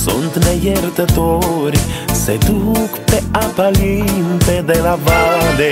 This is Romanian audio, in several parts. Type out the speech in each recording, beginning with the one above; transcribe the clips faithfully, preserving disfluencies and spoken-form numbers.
sunt neiertători, se duc pe apa limpede la vale.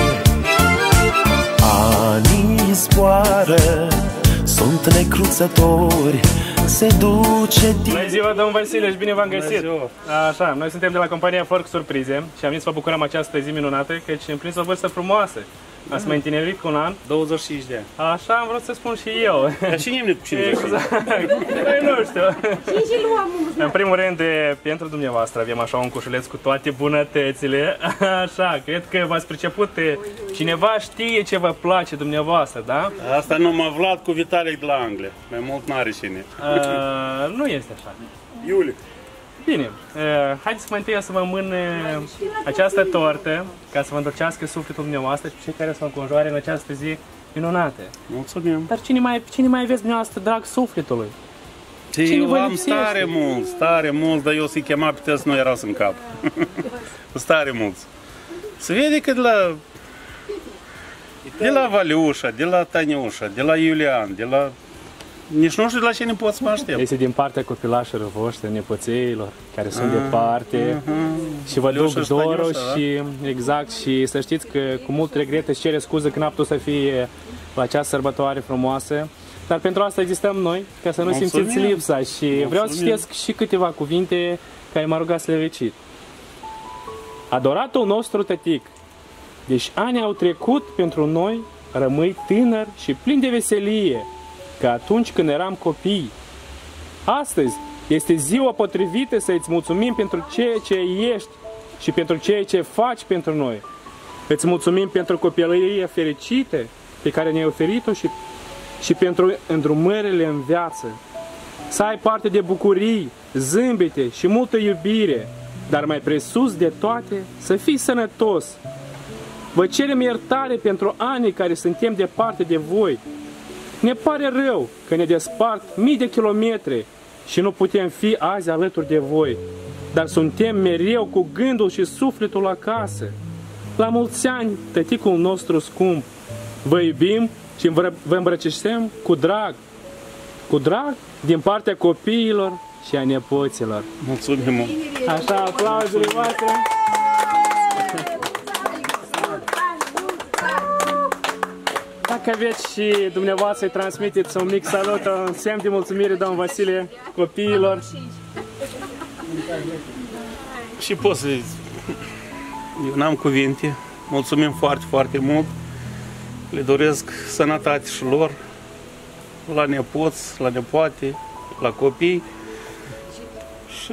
Anii zboară, sunt necruțători, se duce timp. Bună ziua, domnul Vasile, și bine v-am găsit! Așa, noi suntem de la compania Fork Surprize și am venit să vă bucurăm această zi minunată, căci am prins o vârstă frumoasă. Ați mai întinerit cu un an? douăzeci și cinci de ani. Așa am vrut să spun și eu. Dar și nimeni cu cincizeci. Exact. Păi nu știu. În primul rând, pentru dumneavoastră avem așa un cușuleț cu toate bunătățile. Așa, cred că v-ați priceput. Cineva știe ce vă place dumneavoastră, da? Asta numai Vlad cu Vitalic de la Anglia. Mai mult n-are cine. Uh, nu este așa. Iulic. Bine, uh, haideți mai întâi să vă mân această tortă, ca să vă îndulcească sufletul dumneavoastră și cei care să vă înconjoare în această zi minunată. Mulțumim. Dar cine mai, cine mai aveți dumneavoastră drag sufletului? Cine eu am stare mulți, stare mulți, dar eu să-i chema pe tăți nu erau în cap. Stare mulți. Se vede că de la, de la Valiușa, de la Taniușa, de la Iulian, de la... Nici nu știu de la ce ne pot să mă aștept. Este din partea copilașilor voștri, nepoțeilor, care sunt uh-huh, departe uh-huh. și vă duc dorul și, exact, și să știți că cu mult regret își cere scuze că n-a putut să fie la această sărbătoare frumoasă. Dar pentru asta existăm noi, ca să nu Mulțumim. simțiți lipsa și Mulțumim. vreau să citesc și câteva cuvinte care m-a rugat să le recit. Adoratul nostru tătic, deși ani au trecut pentru noi, rămâi tânăr și plin de veselie, ca atunci când eram copii. Astăzi este ziua potrivită să îți mulțumim pentru ceea ce ești și pentru ceea ce faci pentru noi. Îți mulțumim pentru copilăria fericită pe care ne-ai oferit-o și, și pentru îndrumările în viață. Să ai parte de bucurii, zâmbete și multă iubire, dar mai presus de toate, să fii sănătos. Vă cerem iertare pentru anii care suntem departe de voi. Ne pare rău că ne despart mii de kilometri și nu putem fi azi alături de voi, dar suntem mereu cu gândul și sufletul acasă. La mulți ani, tăticul nostru scump, vă iubim și vă îmbrățișăm cu drag, cu drag din partea copiilor și a nepoților. Mulțumim! Așa, aplauzele voastre! Dacă aveți și dumneavoastră să-i transmiteți un mic salut, un semn de mulțumire, domnul Vasile, copiilor. Și pot să zic, eu n-am cuvinte, mulțumim foarte, foarte mult. Le doresc sănătate și lor, la nepoți, la nepoate, la copii. Și...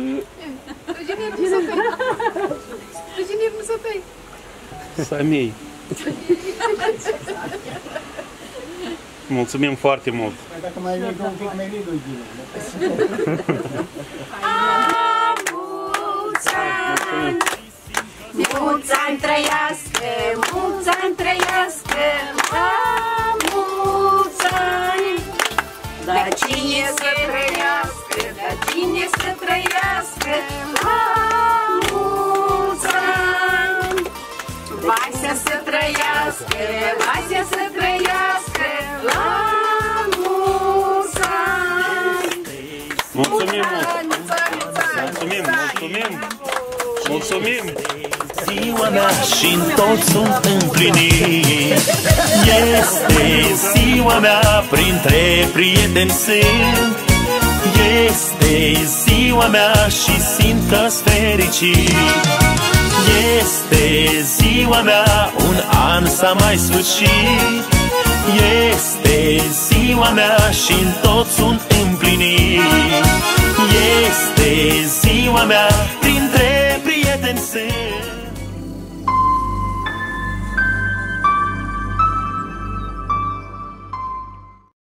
Samei. Mulțumim foarte mult! Dacă mai vine un pic mai lidu-i bine. Mulți ani, mulți ani trăiască, mulți ani trăiască, mulți ani. Dar cine să trăiască, dar cine să trăiască, mulți ani. Vasia să trăiască, Vasia să trăiască, la mulți ani! Mulțumim mult! Mulțumim, mulțumim! Mulțumim! Ziua mea și-n tot sunt împlinit. Este ziua mea, printre prieteni sunt. Este ziua mea și simt că-s fericit. Este ziua mea, un an s-a mai sfârșit. Este ziua mea și-n tot sunt împlinit. Este ziua mea,